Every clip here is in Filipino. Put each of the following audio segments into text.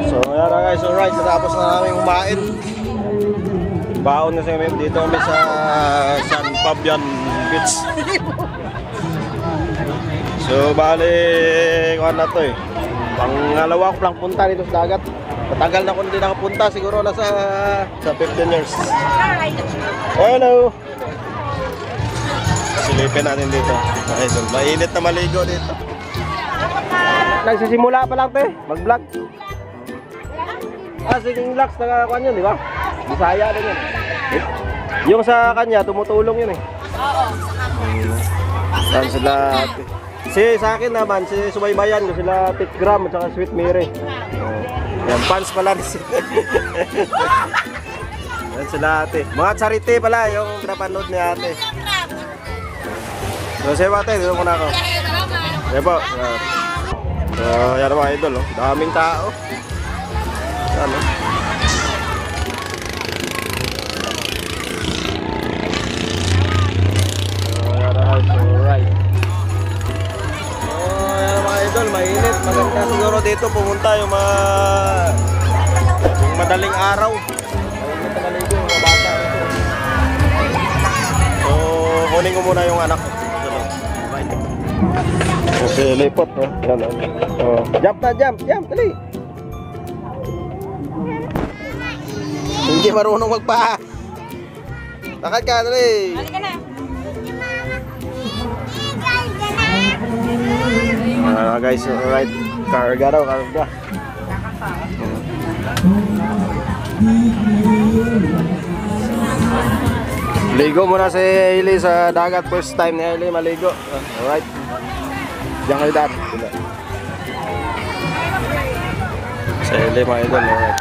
So ayan na guys, alright, natapos na namin kumain. Baon na kami dito kami sa San Fabian Beach. So bali, kuhan na to eh. Pangalawa ko lang punta dito sa dagat. Matagal na kung hindi nakapunta, siguro na sa 15 years. Hello! Silipin natin dito. Okay, so mainit na maligo dito. Nagsisimula pa lang to eh, mag-vlog. Sige, relax, nakakuan yun, di ba? Bisaya din yun. Yung sa kanya, tumutulong yun eh. Oo. Saan sila? Sa akin naman, si Subaybayan ko sila Tikgram at saka Sweet Mary. Yan, fans pala ni yan sila ate. Mga charity pala yung pinapanood ni ate. So, say ate, dito muna ako. Yan po. So, yan mga idol, oh. Daming tao. Yan, oh. Alright. Idol, mainit. Maganda siguro dito pumunta yung mga madaling araw. Mainit na maligo yung mga bata ito. So, kunin ko muna yung anak ko. Okay, lipot. Yan, oh. Jump na, jump. Jump, dali. Hindi marunong magpa. Lakad ka, dali. Balik ka na. Guys, alright. Karga daw, karga. Ligo muna si Hailey sa dagat. First time ni Hailey maligo. Alright. Diyan kayo dati. Si Hailey mga idol. Alright.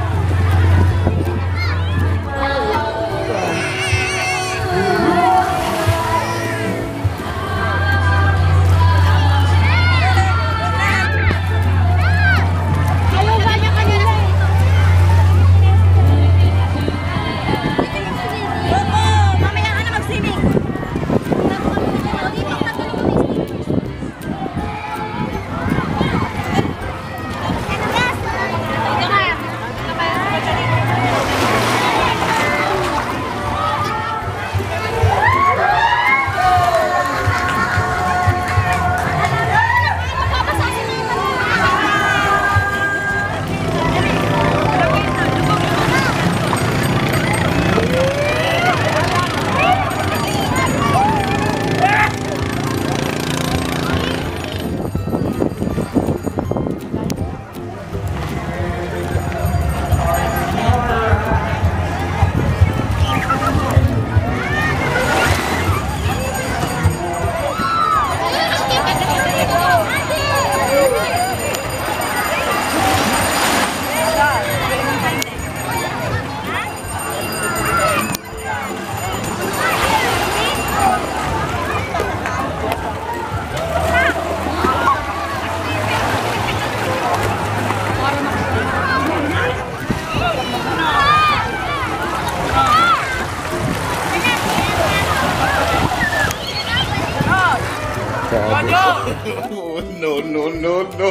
No.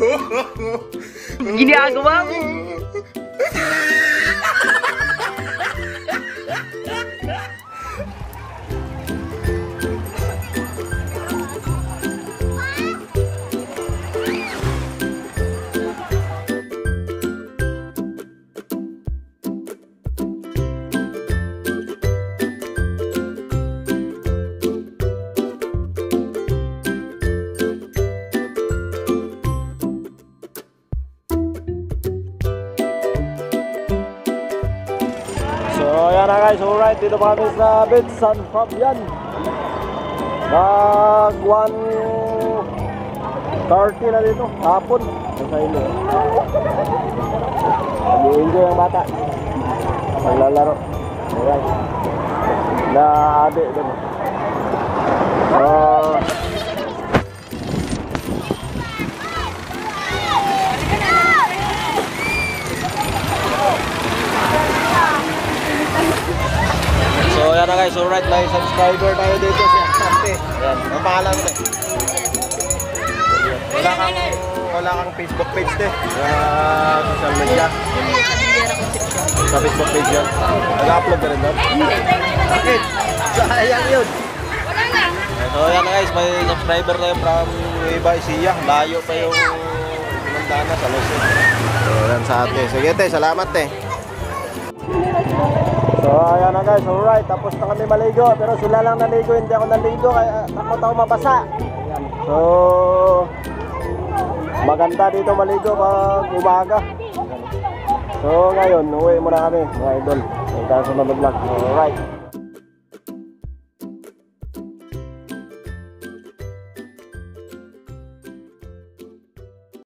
Ginagawa mo. Ayan na guys, alright, dito pa kami sa beach, San Fabian. Nag 1:30 na dito, hapon. Sa ilo. Nag-enjoy ang bata. Naglalaro. Alright. Na adik din. So yan na guys, alright, may subscriber tayo dito si Ate. Ayan, ang pangalan mo eh. wala kang Facebook page te. Social media. Sa Facebook page yan. Nag-upload ka rin doon? Hindi. Bakit? Sayang yun. Wala na. So yan guys, may subscriber tayo from Nueva Ecija. Layo pa yung Montana sa Luzon. So yan sa ate. Sige te, salamat te. So ayan na guys, alright. Tapos na kami maligo. Pero sila lang naligo, hindi ako naligo. Kaya takot ako mabasa. So maganda dito maligo pag umaga. So ngayon, uwi muna kami mga idol. Ito sa sunod na vlog. Alright.